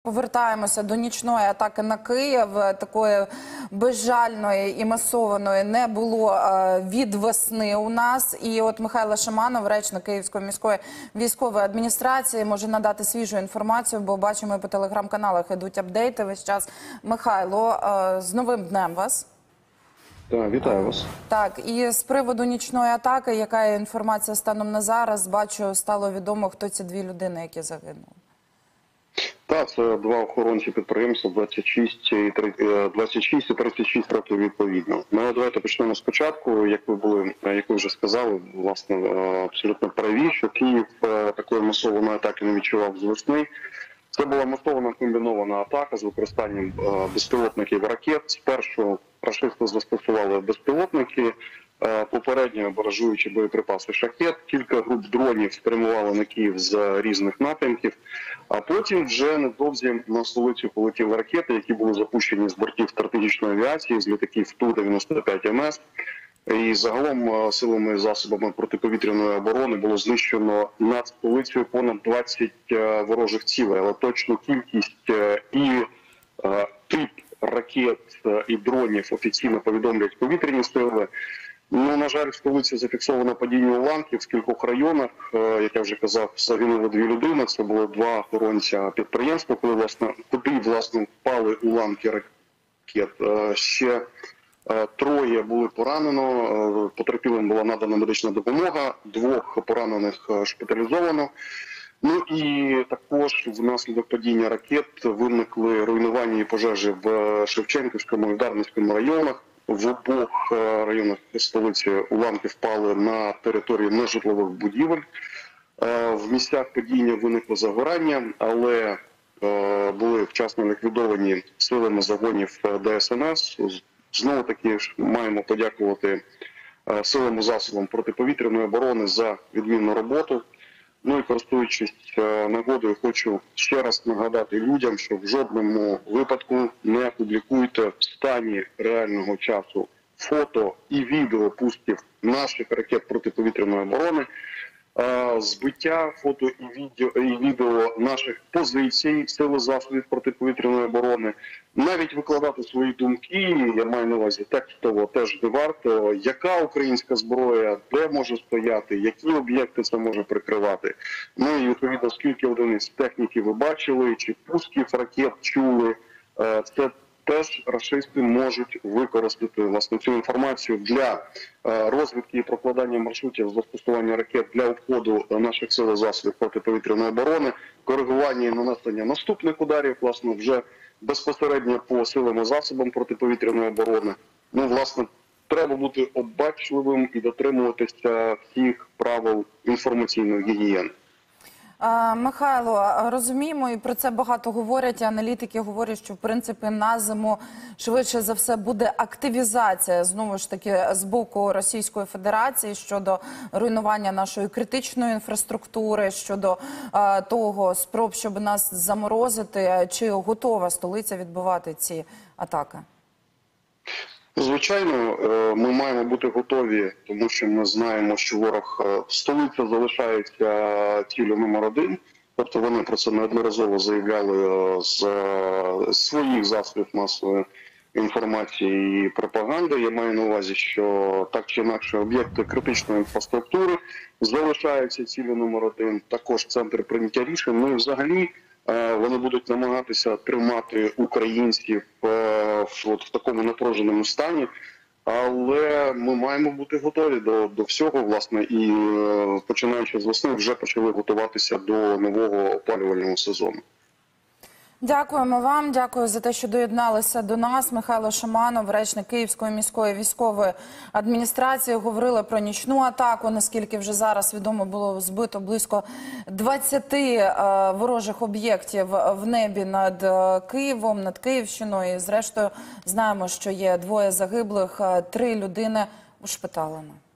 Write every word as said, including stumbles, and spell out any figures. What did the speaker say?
Повертаємося до нічної атаки на Київ. Такої безжальної і масованої не було від весни у нас. І от Михайло Шаманов, речник Київської міської військової адміністрації, може надати свіжу інформацію, бо бачимо, по телеграм-каналах йдуть апдейти весь час. Михайло, з новим днем вас. Так, вітаю вас. Так, і з приводу нічної атаки, яка є інформація станом на зараз, бачу, стало відомо, хто ці дві людини, які загинули. Так, це два охоронці підприємства, двадцять шість і тридцять шість років відповідно. Ну, давайте почнемо спочатку. Як ви були, як ви вже сказали, власне, абсолютно праві, що Київ такої масованої атаки не відчував з весни. Це була масована комбінована атака з використанням безпілотників ракет. Спершу рашисти застосували безпілотники, попередньо баражуючи боєприпаси шахет. Кілька груп дронів спрямували на Київ з різних напрямків. А потім вже невдовзі на столицю полетіли ракети, які були запущені з бортів стратегічної авіації, з літаків Ту дев'яносто п'ять Ем Ес. І загалом силами і засобами протиповітряної оборони було знищено над столицею понад двадцять ворожих цілей. Але точну кількість і тип ракет і дронів офіційно повідомляють повітряні сили. Ну, на жаль, в столиці зафіксовано падіння уламків в кількох районах. Як я вже казав, загинули дві людини. Це було два охоронця підприємства, коли, власне, куди, власне, впали уламки ракет. Ще троє були поранено, потерпілим була надана медична допомога, двох поранених шпиталізовано. Ну і також внаслідок падіння ракет виникли руйнування і пожежі в Шевченківському і Дарницькому районах. В обох районах столиці уламки впали на території нежитлових будівель. В місцях падіння виникло загорання, але були вчасно ліквідовані силами загонів Де Ес Ем Ес. Знову таки маємо подякувати силам і засобам протиповітряної оборони за відмінну роботу. Ну і користуючись нагодою, хочу ще раз нагадати людям, що в жодному випадку не публікуйте в стані реального часу фото і відео пусків наших ракет протиповітряної оборони, збиття фото і відео, і відео наших позицій сили засобів протиповітряної оборони, навіть викладати свої думки, я маю на увазі текстово теж не варто, яка українська зброя, де може стояти, які об'єкти це може прикривати. Ну і відповідно, скільки одиниць техніки ви бачили, чи пусків ракет чули, це теж рашисти можуть використати, власне, цю інформацію для розвідки і прокладання маршрутів застосування ракет для обходу наших сил і засобів протиповітряної оборони, коригування і нанесення наступних ударів, власне, вже безпосередньо по силам і засобам протиповітряної оборони. Ну, власне, треба бути обачливим і дотримуватися всіх правил інформаційної гігієни. Михайло, розуміємо, і про це багато говорять, і аналітики говорять, що, в принципі, на зиму швидше за все буде активізація, знову ж таки, з боку Російської Федерації щодо руйнування нашої критичної інфраструктури, щодо а, того спроб, щоб нас заморозити. Чи готова столиця відбивати ці атаки? Звичайно, ми маємо бути готові, тому що ми знаємо, що ворог столиця залишається ціллю номер один. Тобто вони про це неодноразово заявляли з своїх засобів масової інформації і пропаганди. Я маю на увазі, що так чи інакше об'єкти критичної інфраструктури залишаються ціллю номер один. Також центр прийняття рішень. Ну і взагалі вони будуть намагатися тримати українців в такому напруженому стані, але ми маємо бути готові до, до всього, власне, і починаючи з весни вже почали готуватися до нового опалювального сезону. Дякуємо вам, дякую за те, що доєдналися до нас. Михайло Шаманов, речник Київської міської військової адміністрації, говорили про нічну атаку. Наскільки вже зараз відомо, було збито близько двадцяти ворожих об'єктів в небі над Києвом, над Київщиною. І зрештою знаємо, що є двоє загиблих, три людини ушпиталено.